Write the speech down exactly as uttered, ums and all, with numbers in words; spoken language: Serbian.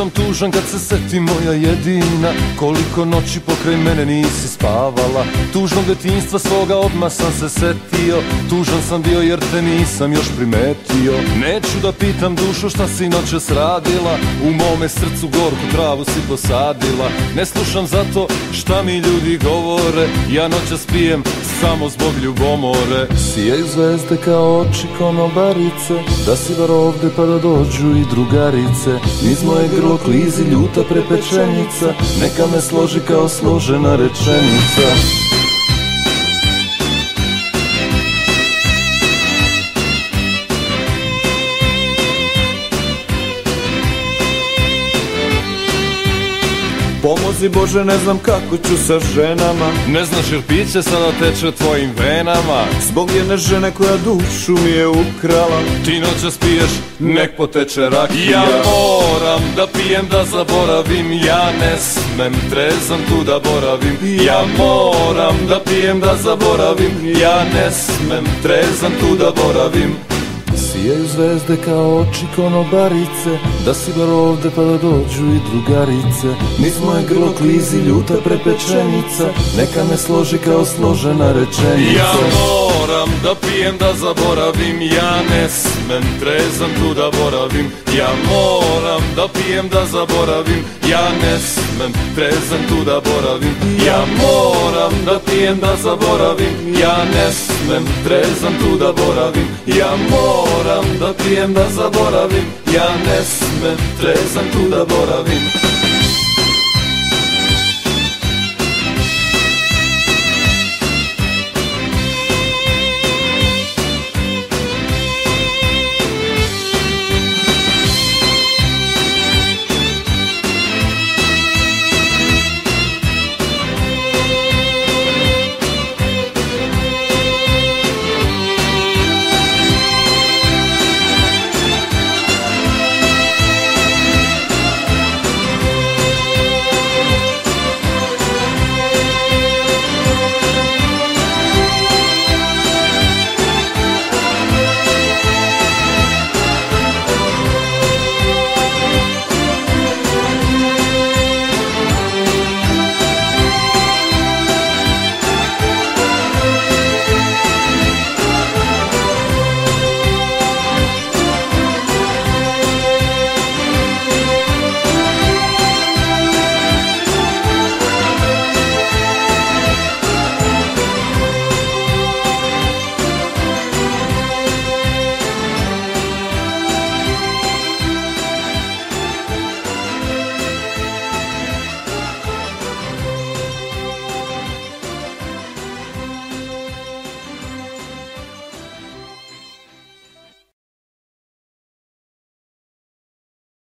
sam tužan kad se seti moja jedina, koliko noći pokraj mene nisi spavala. Tužnog detinjstva svoga odmah sam se setio, tužan sam bio jer te nisam još primetio. Neću da pitam dušo šta si noćas radila, u mome srcu gorku travu si posadila. Ne slušam zato šta mi ljudi govore, ja noćas pijem samo zbog ljubomore. Sijaju zvezde kao oči konobarice, da si bar ovde pa da dođu i drugarice. Niz moje grlo klizi ljuta prepečenica, neka me složi kao složena rečenica. Pomozi Bože, ne znam kako ću sa ženama. Ne znaš jer piće sada teče tvojim venama, zbog jedne žene koja dušu mi je ukrala. Ti noćas piješ, nek poteče rakija. Ja moram da pijem da zaboravim, ja ne smem trezan tu da boravim. Ja moram da pijem da zaboravim, ja ne smem trezan tu da boravim. Sijaju zvezde kao oči konobarice, da si bar ovde pa da dođu i drugarice. Niz moje grlo klizi ljuta prepečenica, neka me složi kao složena rečenica. Ja moram da pijem da zaboravim, ja ne smem trezan tu da boravim. Ja moram da pijem da zaboravim, ja ne smem trezan tu da boravim. Ja moram da pijem da zaboravim, ja ne smem trezan tu da boravim. Ja moram da pijem da zaboravim, ja ne smem trezan tu da boravim.